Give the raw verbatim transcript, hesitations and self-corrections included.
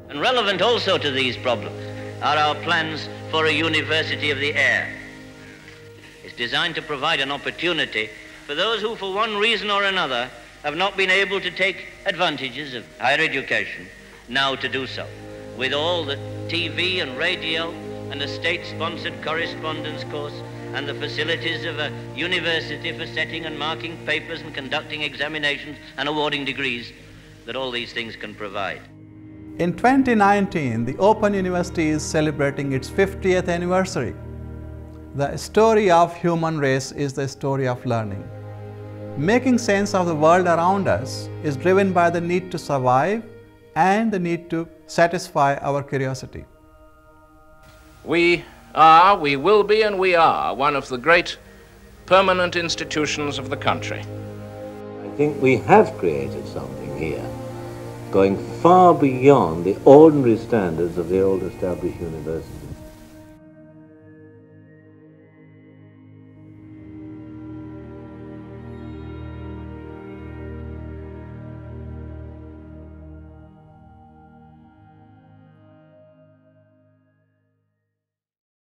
And relevant also to these problems are our plans for a University of the Air. It's designed to provide an opportunity for those who, for one reason or another, have not been able to take advantages of higher education, now to do so, with all the T V and radio and a state-sponsored correspondence course and the facilities of a university for setting and marking papers and conducting examinations and awarding degrees that all these things can provide. In twenty nineteen, the Open University is celebrating its fiftieth anniversary. The story of human race is the story of learning. Making sense of the world around us is driven by the need to survive and the need to satisfy our curiosity. We are, we will be, and we are one of the great permanent institutions of the country. I think we have created something here, going far beyond the ordinary standards of the old established universities.